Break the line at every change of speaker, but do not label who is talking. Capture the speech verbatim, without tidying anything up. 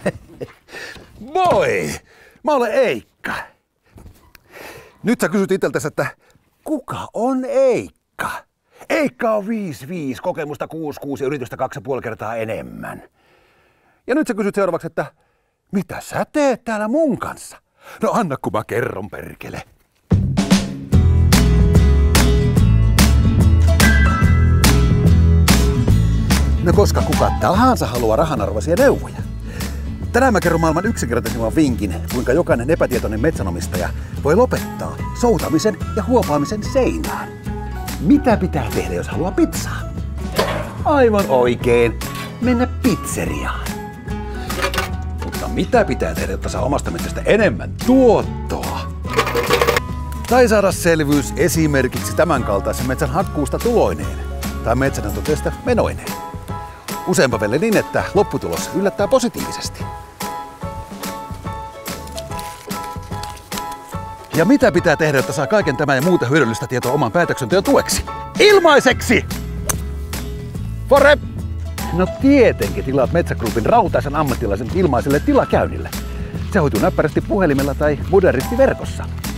Moi! Mä olen Eikka. Nyt sä kysyt itseltäsi, että kuka on Eikka? Eikka on viisi viisi, kokemusta kuusi kuusi ja yritystä kaksi ja puoli kertaa enemmän. Ja nyt sä kysyt seuraavaksi, että mitä sä teet täällä mun kanssa? No anna kun mä kerron, perkele. No koska kuka tahansa haluaa rahanarvoisia neuvoja. Tänään mä kerron maailman yksinkertaisimman vinkin, kuinka jokainen epätietoinen metsänomistaja voi lopettaa soutamisen ja huopaamisen seinään. Mitä pitää tehdä, jos haluaa pizzaa? Aivan oikein, mennä pizzeriaan. Mutta mitä pitää tehdä, jotta saa omasta metsästä enemmän tuottoa? Tai saada selvyys esimerkiksi tämän kaltaisen metsän hakkuusta tuloineen tai metsänhoitotyöstä menoineen. Useinpa vielä niin, että lopputulos yllättää positiivisesti. Ja mitä pitää tehdä, jotta saa kaiken tämän ja muuta hyödyllistä tietoa oman päätöksenteon tueksi? Ilmaiseksi! Fore! No tietenkin tilaat Metsä Groupin rautaisen ammattilaisen ilmaiselle tilakäynnille. Se hoituu näppärästi puhelimella tai modernisti verkossa.